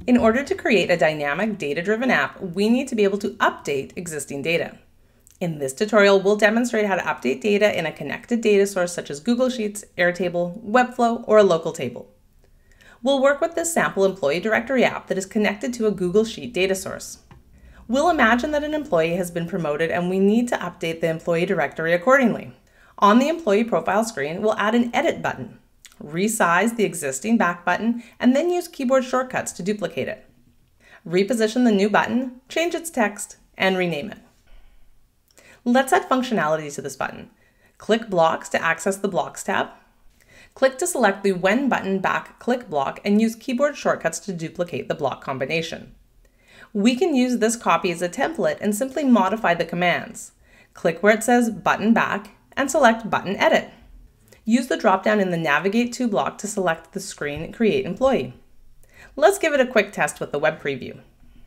In order to create a dynamic data-driven app, we need to be able to update existing data. In this tutorial, we'll demonstrate how to update data in a connected data source such as Google Sheets, Airtable, Webflow, or a local table. We'll work with this sample employee directory app that is connected to a Google Sheet data source. We'll imagine that an employee has been promoted and we need to update the employee directory accordingly. On the employee profile screen, we'll add an edit button, resize the existing back button, and then use keyboard shortcuts to duplicate it. Reposition the new button, change its text, and rename it. Let's add functionality to this button. Click Blocks to access the Blocks tab. Click to select the When button back click block and use keyboard shortcuts to duplicate the block combination. We can use this copy as a template and simply modify the commands. Click where it says Button Back and select Button Edit. Use the drop-down in the Navigate to block to select the screen Create Employee. Let's give it a quick test with the web preview.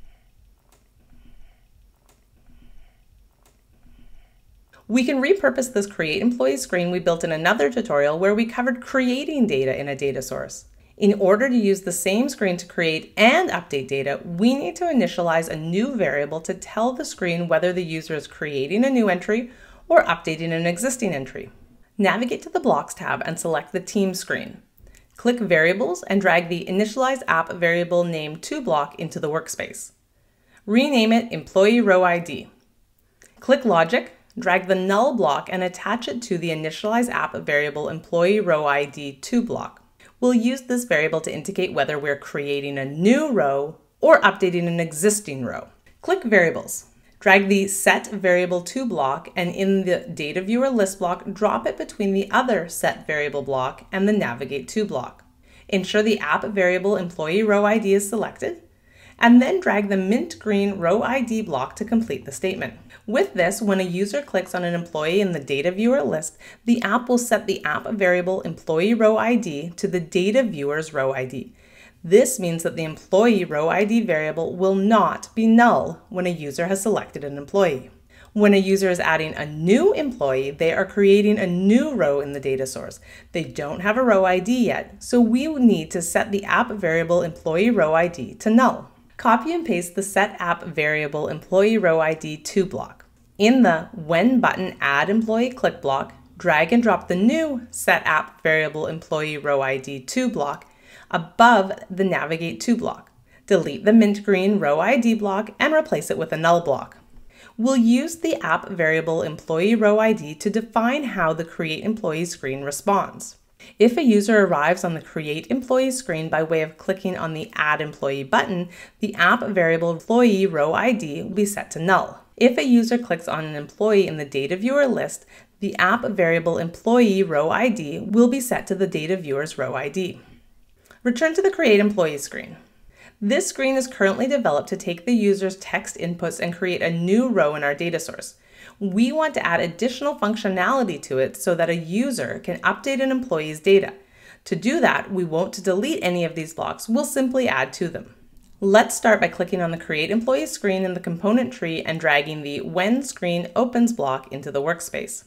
We can repurpose this Create Employee screen we built in another tutorial where we covered creating data in a data source. In order to use the same screen to create and update data, we need to initialize a new variable to tell the screen whether the user is creating a new entry or updating an existing entry. Navigate to the Blocks tab and select the Team screen. Click Variables and drag the Initialize App variable name to block into the workspace. Rename it Employee Row ID. Click Logic, drag the null block and attach it to the Initialize App variable Employee Row ID to block. We'll use this variable to indicate whether we're creating a new row or updating an existing row. Click Variables. Drag the Set Variable to block and in the Data Viewer list block, drop it between the other Set Variable block and the Navigate to block. Ensure the App variable Employee Row ID is selected, and then drag the mint green Row ID block to complete the statement. With this, when a user clicks on an employee in the Data Viewer list, the app will set the App variable Employee Row ID to the Data Viewer's Row ID. This means that the Employee Row ID variable will not be null when a user has selected an employee. When a user is adding a new employee, they are creating a new row in the data source. They don't have a row ID yet, so we need to set the App variable Employee Row ID to null. Copy and paste the Set App variable Employee Row ID to block. In the When button Add Employee click block, drag and drop the new Set App variable Employee Row ID to block above the Navigate to block. Delete the mint green Row ID block and replace it with a null block. We'll use the App variable Employee Row ID to define how the Create Employee screen responds. If a user arrives on the Create Employee screen by way of clicking on the Add Employee button, the App variable Employee Row ID will be set to null. If a user clicks on an employee in the Data Viewer list, the App variable Employee Row ID will be set to the Data Viewer's Row ID. Return to the Create Employee screen. This screen is currently developed to take the user's text inputs and create a new row in our data source. We want to add additional functionality to it so that a user can update an employee's data. To do that, we won't delete any of these blocks, we'll simply add to them. Let's start by clicking on the Create Employee screen in the component tree and dragging the When Screen Opens block into the workspace.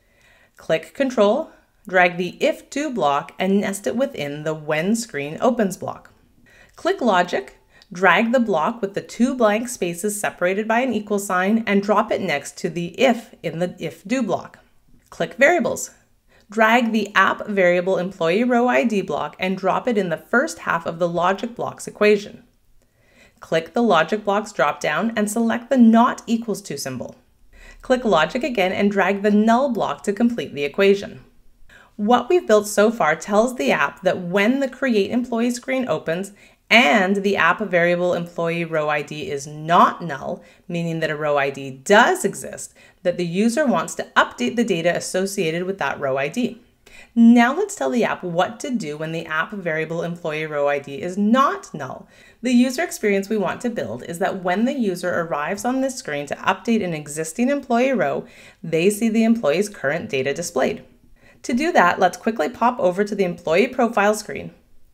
Click Control, drag the If To block and nest it within the When Screen Opens block. Click Logic, drag the block with the two blank spaces separated by an equal sign and drop it next to the If in the If Do block. Click Variables. Drag the App variable Employee Row ID block and drop it in the first half of the Logic blocks equation. Click the Logic blocks drop-down and select the Not Equals To symbol. Click Logic again and drag the Null block to complete the equation. What we've built so far tells the app that when the Create Employee screen opens and the App variable Employee Row ID is not null, meaning that a row ID does exist, that the user wants to update the data associated with that row ID. Now let's tell the app what to do when the App variable Employee Row ID is not null. The user experience we want to build is that when the user arrives on this screen to update an existing employee row, they see the employee's current data displayed. To do that, let's quickly pop over to the Employee Profile screen.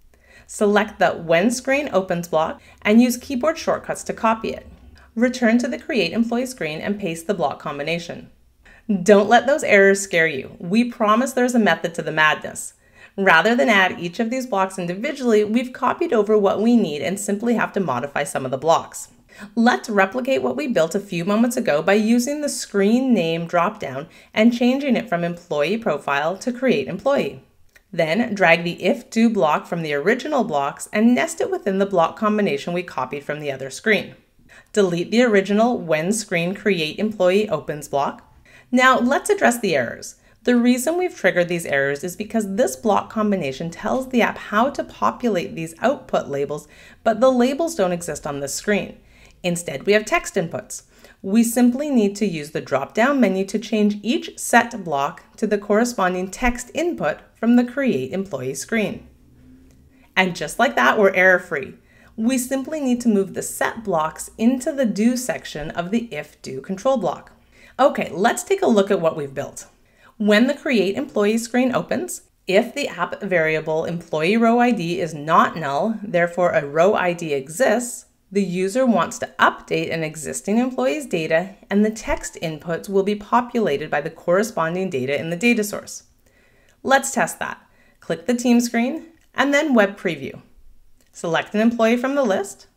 Select the When Screen Opens block and use keyboard shortcuts to copy it. Return to the Create Employee screen and paste the block combination. Don't let those errors scare you. We promise there's a method to the madness. Rather than add each of these blocks individually, we've copied over what we need and simply have to modify some of the blocks. Let's replicate what we built a few moments ago by using the screen name dropdown and changing it from employee profile to create employee. Then drag the if-do block from the original blocks and nest it within the block combination we copied from the other screen. Delete the original when screen create employee opens block. Now let's address the errors. The reason we've triggered these errors is because this block combination tells the app how to populate these output labels, but the labels don't exist on this screen. Instead, we have text inputs. We simply need to use the drop-down menu to change each set block to the corresponding text input from the Create Employee screen. And just like that, we're error-free. We simply need to move the set blocks into the do section of the if-do control block. Okay, let's take a look at what we've built. When the Create Employee screen opens, if the app variable employee row ID is not null, therefore a row ID exists, the user wants to update an existing employee's data, and the text inputs will be populated by the corresponding data in the data source. Let's test that. Click the team screen and then Web Preview. Select an employee from the list.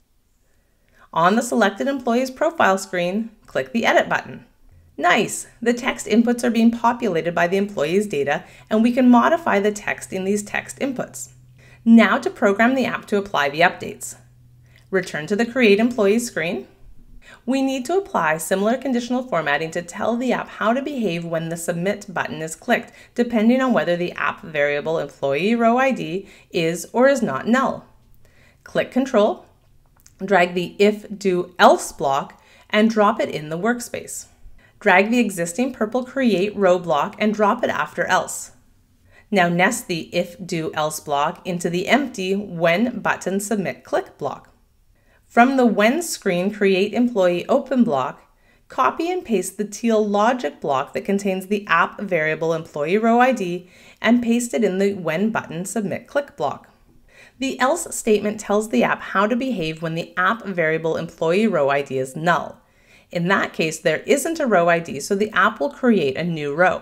On the selected employee's profile screen, click the Edit button. Nice! The text inputs are being populated by the employee's data, and we can modify the text in these text inputs. Now to program the app to apply the updates. Return to the Create Employee screen. We need to apply similar conditional formatting to tell the app how to behave when the Submit button is clicked, depending on whether the app variable employee row ID is or is not null. Click Control, drag the If Do Else block, and drop it in the workspace. Drag the existing purple Create row block and drop it after Else. Now nest the If Do Else block into the empty When Button Submit Click block. From the When Screen Create Employee Open block, copy and paste the teal logic block that contains the app variable employee row ID and paste it in the When Button Submit Click block. The Else statement tells the app how to behave when the app variable employee row ID is null. In that case, there isn't a row ID, so the app will create a new row.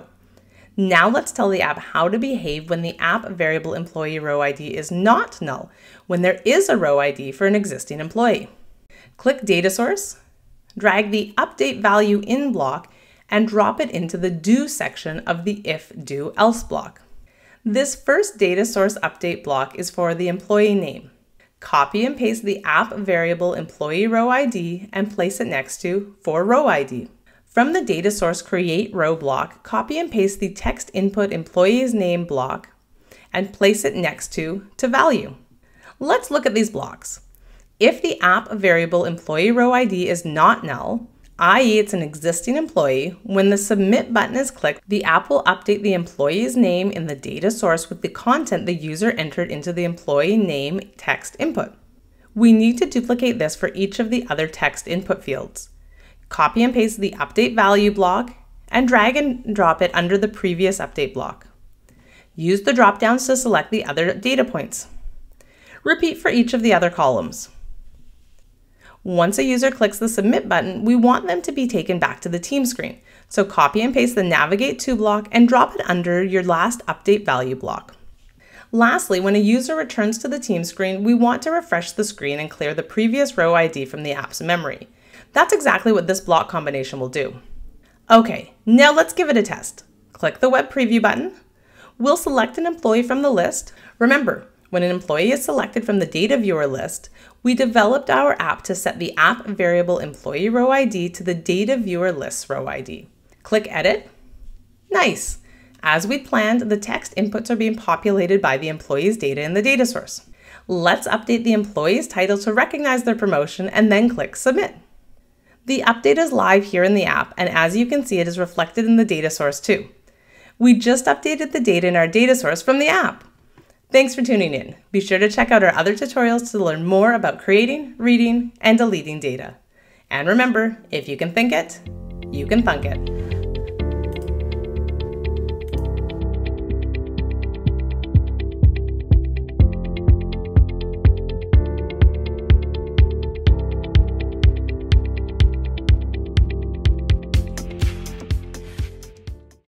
Now let's tell the app how to behave when the app variable employee row ID is not null, when there is a row ID for an existing employee. Click Data Source, drag the Update Value In block, and drop it into the Do section of the If Do Else block. This first data source update block is for the employee name. Copy and paste the app variable employee row ID and place it next to for row ID. From the data source create row block, copy and paste the text input employee's name block and place it next to value. Let's look at these blocks. If the app variable employee row ID is not null, i.e. it's an existing employee, when the submit button is clicked, the app will update the employee's name in the data source with the content the user entered into the employee name text input. We need to duplicate this for each of the other text input fields. Copy and paste the update value block and drag and drop it under the previous update block. Use the drop-downs to select the other data points. Repeat for each of the other columns. Once a user clicks the Submit button, we want them to be taken back to the team screen. So copy and paste the Navigate To block and drop it under your last Update Value block. Lastly, when a user returns to the team screen, we want to refresh the screen and clear the previous row ID from the app's memory. That's exactly what this block combination will do. Okay, now let's give it a test. Click the Web Preview button. We'll select an employee from the list. Remember, when an employee is selected from the Data Viewer list, we developed our app to set the app variable employee row ID to the Data Viewer list's row ID. Click Edit. Nice! As we planned, the text inputs are being populated by the employee's data in the data source. Let's update the employee's title to recognize their promotion and then click Submit. The update is live here in the app, and as you can see, it is reflected in the data source too. We just updated the data in our data source from the app. Thanks for tuning in. Be sure to check out our other tutorials to learn more about creating, reading, and deleting data. And remember, if you can think it, you can thunk it.